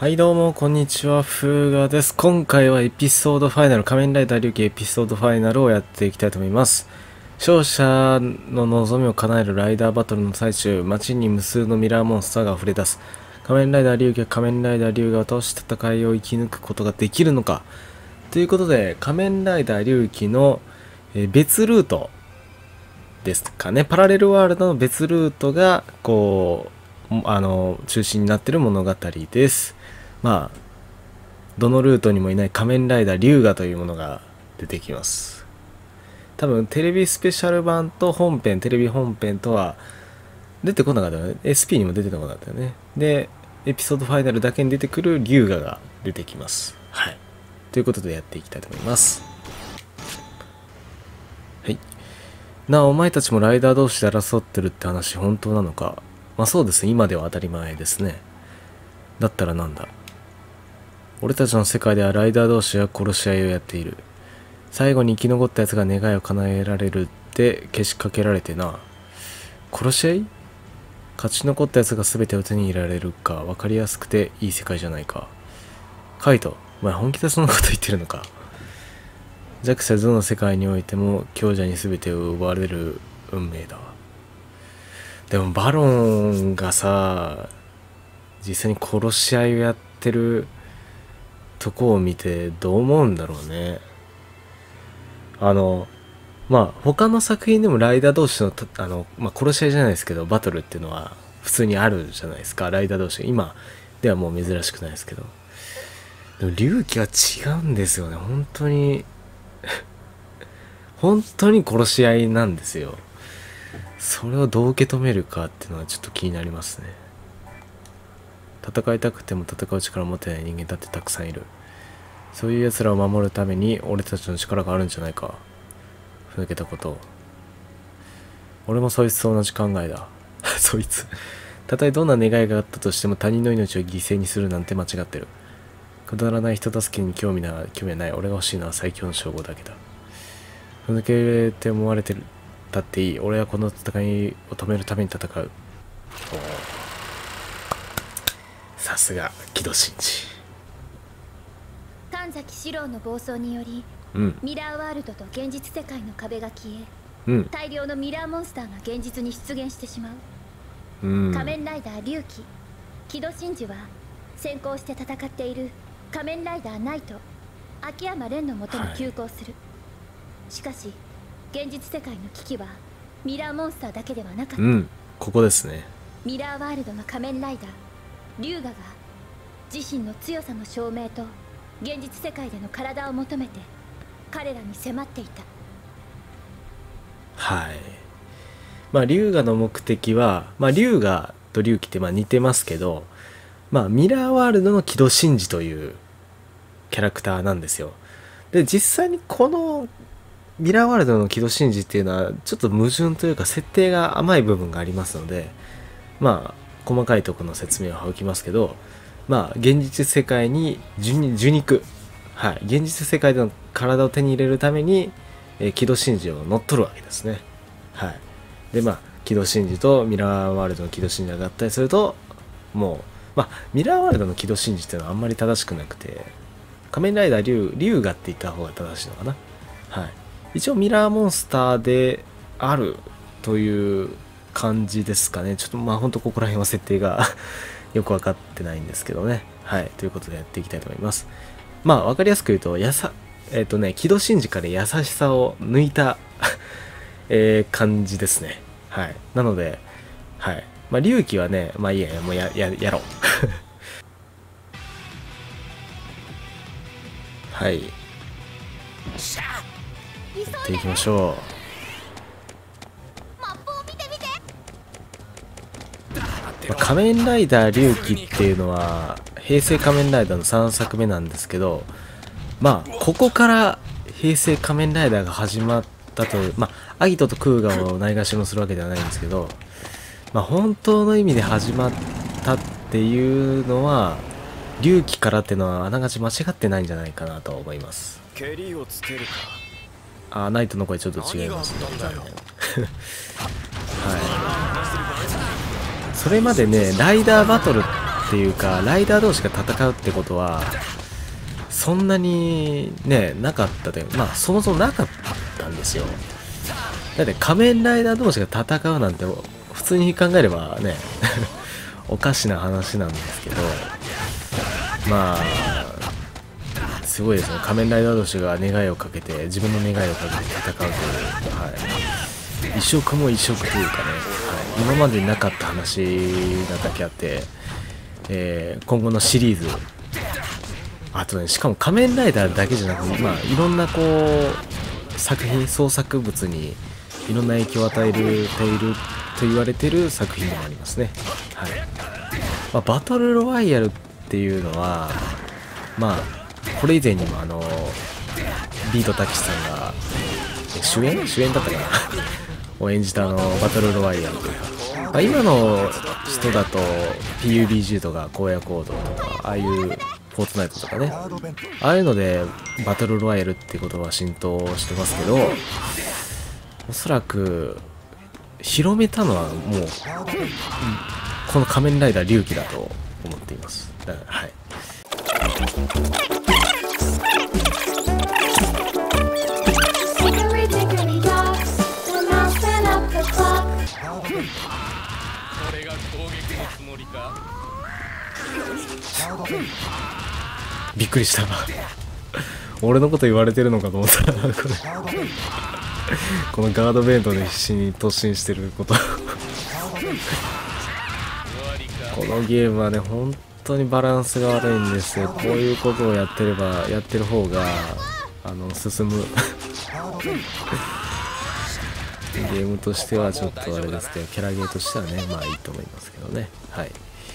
はいどうもこんにちは、フーガです。今回はエピソードファイナル、仮面ライダー龍騎エピソードファイナルをやっていきたいと思います。勝者の望みを叶えるライダーバトルの最中、街に無数のミラーモンスターが溢れ出す。仮面ライダー龍騎は仮面ライダー龍河を倒し戦いを生き抜くことができるのかということで、仮面ライダー龍騎の別ルートですかね、パラレルワールドの別ルートが中心になっている物語です。まあどのルートにもいない仮面ライダー龍河というものが出てきます。多分テレビスペシャル版と本編、テレビ本編とは出てこなかったよね。 SP にも出てこなかったよね。でエピソードファイナルだけに出てくる龍河が出てきます。はい、ということでやっていきたいと思います。はい。なあ、お前たちもライダー同士で争ってるって話本当なのか。まあそうです。今では当たり前ですね。だったらなんだ。俺たちの世界ではライダー同士が殺し合いをやっている。最後に生き残ったやつが願いを叶えられるってけしかけられてな。殺し合い？勝ち残ったやつが全てを手に入れられるか分かりやすくていい世界じゃないか。カイト、お前本気でそんなこと言ってるのか。弱者どの世界においても強者に全てを奪われる運命だ。でもバロンがさ、実際に殺し合いをやってるとこを見てどう思うんだろうね。他の作品でもライダー同士の殺し合いじゃないですけどバトルっていうのは普通にあるじゃないですか。ライダー同士、今ではもう珍しくないですけど、でも龍騎は違うんですよね。本当に本当に殺し合いなんですよ。それをどう受け止めるかっていうのはちょっと気になりますね。戦いたくても戦う力を持ってない人間だってたくさんいる。そういう奴らを守るために俺たちの力があるんじゃないか。ふぬけたこと。俺もそいつと同じ考えだ。そいつ。たとえどんな願いがあったとしても他人の命を犠牲にするなんて間違ってる。くだらない人助けに興味はない。俺が欲しいのは最強の称号だけだ。ふぬけて思われてるだっていい。俺はこの戦いを止めるために戦う。さすが木戸真治。 神崎史郎の暴走により、ミラーワールドと現実世界の壁が消え、大量のミラーモンスターが現実に出現してしまう。仮面ライダー龍騎、木戸真治は先行して戦っている仮面ライダーナイト、秋山蓮のもとに急行する。しかし現実世界の危機はミラーモンスターだけではなかった。 ここですね。 ミラーワールドの仮面ライダー龍河が自身の強さの証明と現実世界での体を求めて彼らに迫っていた。 はい。龍河の目的は、龍河と龍騎って似てますけど、ミラーワールドの木戸真治というキャラクターなんですよ。で、実際にこのミラーワールドの木戸真治っていうのはちょっと矛盾というか設定が甘い部分がありますので、細かいところの説明を省きますけど、現実世界に受肉、現実世界での体を手に入れるために、木戸真治を乗っ取るわけですね。で木戸真治とミラーワールドの木戸真治が合体すると、もうミラーワールドの木戸真治っていうのはあんまり正しくなくて、仮面ライダー龍河って言った方が正しいのかな。一応ミラーモンスターであるという感じですかね。ちょっとほんとここら辺は設定がよく分かってないんですけどね。ということでやっていきたいと思います。分かりやすく言うと木戸真治から優しさを抜いた感じですね。なので龍騎はね、いいや、もうやろう。やっていきましょう。仮面ライダー龍騎っていうのは平成仮面ライダーの3作目なんですけど、ここから平成仮面ライダーが始まったと。アギトとクーガをないがしろにするわけではないんですけど、本当の意味で始まったっていうのは龍騎からっていうのはあながち間違ってないんじゃないかなと思います。 蹴りをつけるか。 ナイトの声ちょっと違いますね。残念。それまでね、ライダーバトルっっていうかライダー同士が戦うってことはそんなにねなかったで、まあそもそもなかったんですよ。だって仮面ライダー同士が戦うなんて普通に考えればねおかしな話なんですけど、まあすごいですね。仮面ライダー同士が願いをかけて自分の願いをかけて戦うという、はい、異色も異色というかね、はい、今までになかった話なだけあって、今後のシリーズ、あとね、しかも仮面ライダーだけじゃなくて、まあ、いろんなこう作品、創作物にいろんな影響を与えていると言われている作品でもありますね。はい。まあ、バトルロワイヤルっていうのは、まあ、これ以前にもビートたけしさんが主演だったかなを演じたバトルロワイヤルというか、まあ、今の人だと PUBG とか荒野行動とかああいうフォートナイトとかね、ああいうのでバトルロワイヤルっていう言葉は浸透してますけど、おそらく広めたのはもう、この仮面ライダー龍騎だと思っています。だからはい。びっくりした俺のこと言われてるのかと思ったこのガードベントで必死に突進してることこのゲームはね本当にバランスが悪いんですよ。こういうことをやってる方が進むゲームとしてはちょっとあれですけど、キャラゲーとしてはねまあいいと思いますけどね。はい。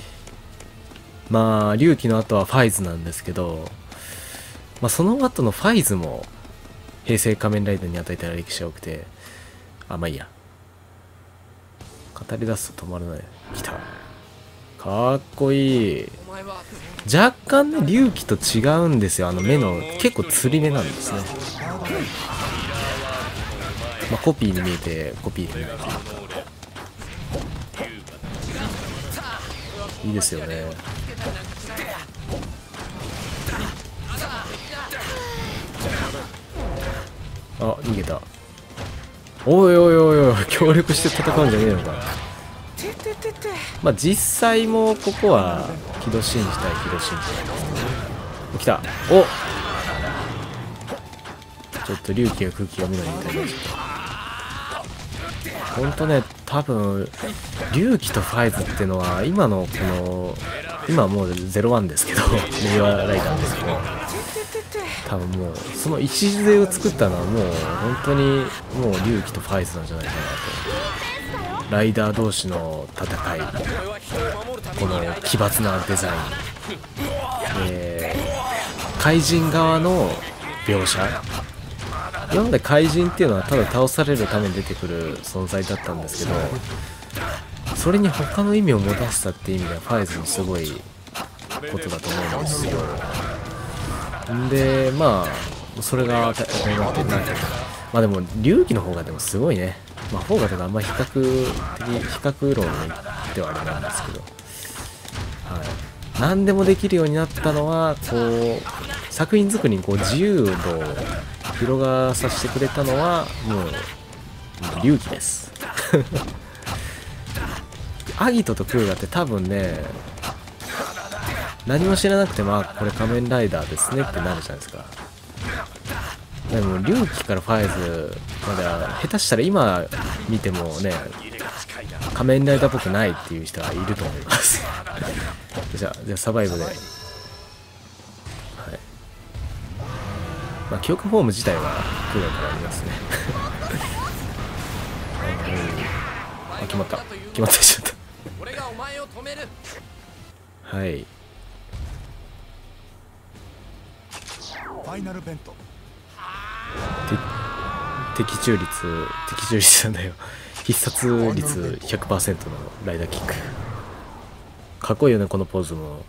まあ龍騎の後はファイズなんですけど、まあ、その後のファイズも平成仮面ライダーに与えた歴史が多くて、まあいいや、語り出すと止まらない。来た、かっこいい。若干ね龍騎と違うんですよ。目の結構つり目なんですね。まあコピーに見えてコピーでないというかいいですよね。逃げた。おいおいおいおい、協力して戦うんじゃねえのか。まあ実際もここは木戸真二対木戸真二なんですけど、来た。ちょっと龍騎が空気読めないみたいになっちゃった。ほんとね、多分龍騎とファイズっていうのは今のこの今はもう01ですけど令和ライダーですけど、多分もうその礎を作ったのはもう本当にもう龍騎とファイズなんじゃないかなと。ライダー同士の戦い、この奇抜なデザイン、怪人側の描写。今まで怪人っていうのはただ倒されるために出てくる存在だったんですけど、それに他の意味を持たせたっていう意味ではファイズのすごいことだと思うんですよ。んでまあそれが当たり前ってなる。まあでも龍騎の方がでもすごいね。まあフォーガとかあんま比較論ではあれなんですけど、はい、何でもできるようになったのはこう作品作りにこう自由度を広がさせてくれたのはもう龍騎ですアギトとクーガって多分ね何も知らなくてもこれ仮面ライダーですねってなるじゃないですか。でも龍騎からファイズまでは下手したら今見てもね仮面ライダーっぽくないっていう人はいると思いますじゃあサバイブで、はい、まあ記憶フォーム自体はクーガからありますね決まったしちゃったはい。 ファイナルベント。 的中率なんだよ。必殺率 100% のライダーキック。かっこいいよねこのポーズも。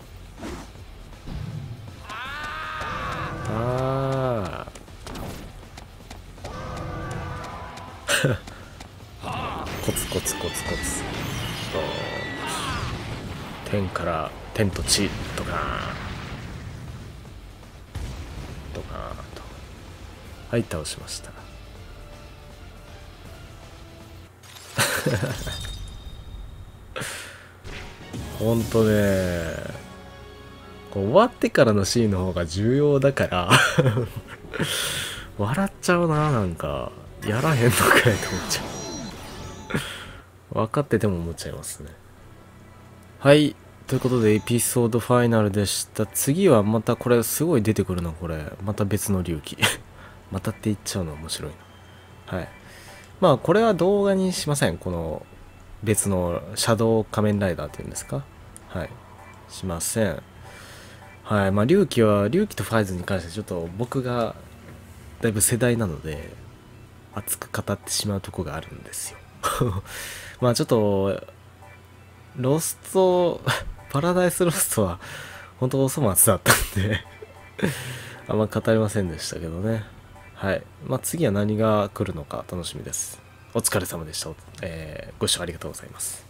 コツコツ天から天と地とかとかと、はい倒しました。ほんとね、こう終わってからのシーンの方が重要だから笑っちゃうな。なんかやらへんのかいと思っちゃう。分かってても思っちゃいますね。はい、ということでエピソードファイナルでした。次はまたこれすごい出てくるな。これまた別の龍騎またって言っちゃうの面白いな。はい、まあこれは動画にしません。この別のシャドウ仮面ライダーっていうんですか、はい、しません。はい、まあ龍騎とファイズに関してちょっと僕がだいぶ世代なので熱く語ってしまうとこがあるんですよ。まあちょっとロストパラダイスロストは本当お粗末だったんであんま語れませんでしたけどね。はい、まあ次は何が来るのか楽しみです。お疲れ様でした。ご視聴ありがとうございます。